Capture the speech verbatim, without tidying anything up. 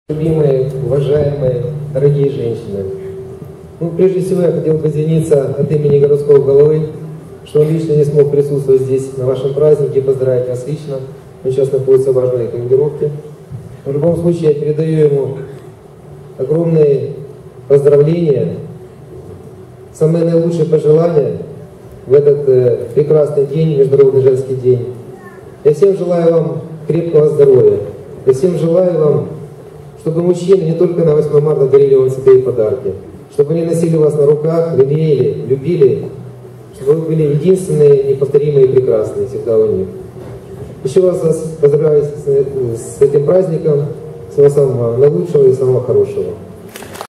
Любимые, уважаемые, дорогие женщины, ну, прежде всего я хотел бы извиниться от имени городского головы, что он лично не смог присутствовать здесь на вашем празднике, поздравить вас лично. Он сейчас находится в важной командировке. В любом случае я передаю ему огромные поздравления, самые наилучшие пожелания в этот э, прекрасный день, Международный женский день. Я всем желаю вам крепкого здоровья. Я всем желаю вам, чтобы мужчины не только на восьмое марта дарили вам цветы и подарки, чтобы они носили вас на руках, лелеяли, любили, чтобы вы были единственные, неповторимые и прекрасные всегда у них. Еще раз вас поздравляю с, с этим праздником, всего самого наилучшего и самого хорошего.